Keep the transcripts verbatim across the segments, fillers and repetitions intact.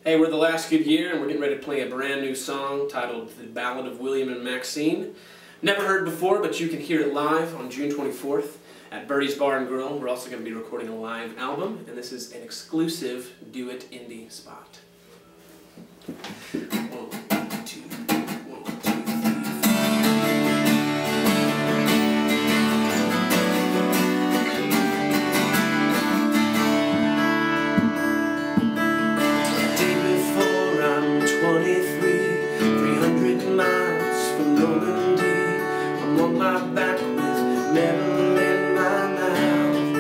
Hey, we're the Last Good Year, and we're getting ready to play a brand new song titled The Ballad of William and Maxine. Never heard before, but you can hear it live on June twenty-fourth at Birdie's Bar and Grill. We're also going to be recording a live album, and this is an exclusive DoItIndy spot. One, two, one, two, three, day before I'm twenty-three, three hundred miles from Normandy. I'm on my back with metal in my mouth.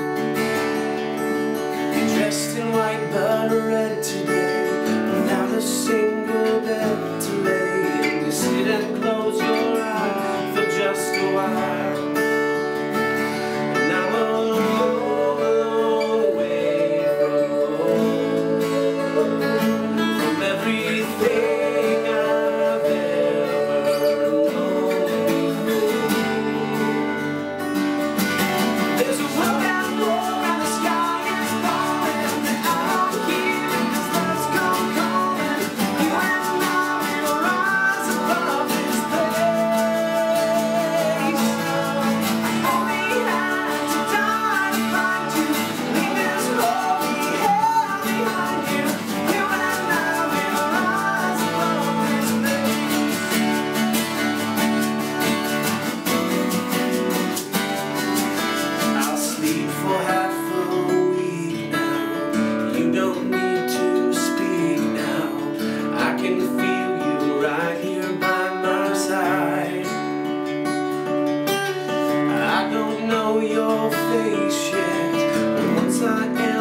You're dressed in white but red today, without a single bed to lay. And you sit and close your eyes for just a while. And I'm a long, long way from home, from everything I've ever known. There's a world out there and the sky is falling, and I don't hear it 'cause let's go calling. You and I will rise above this place. I only had to die to find you, leave this holy hell behind you. You and I will rise above this place. I'll sleep for half a week now. You don't need to speak now. I can feel you right here by my side. I don't know your face yet, but once I am